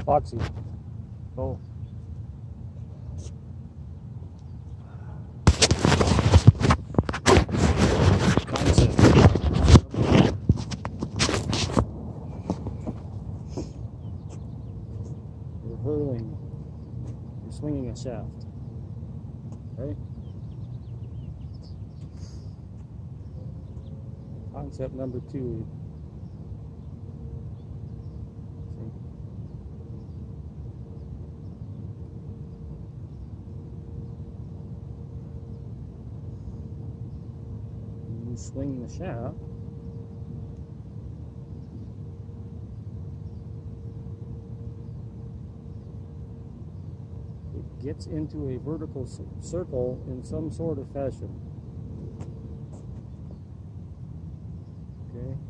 Foxy. Oh. Concept. You're hurling. You're swinging a shaft. Okay? Concept number 2. You swing the shaft, it gets into a vertical circle in some sort of fashion. Okay.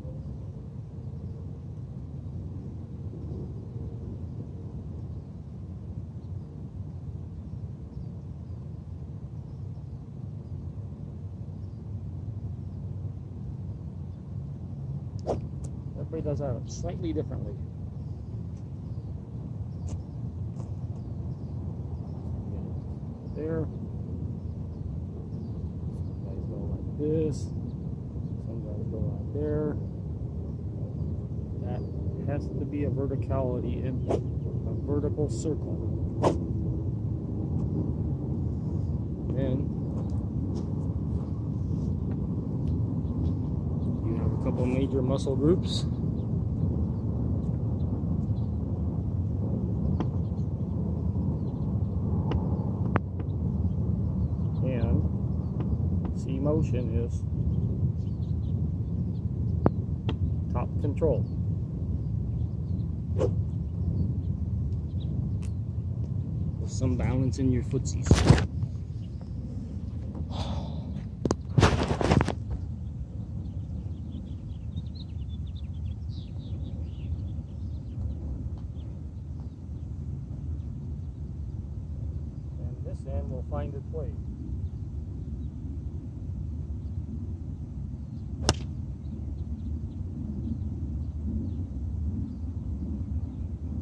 Everybody does that slightly differently. There. Some guys go like this. Some guys go like there. That has to be a verticality in a vertical circle. Then you have a couple major muscle groups. And C motion is top control. With some balance in your footsies. And this end will find its way.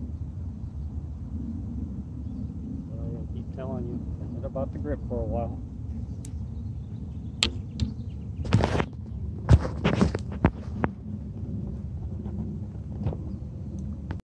Telling you about the grip for a while.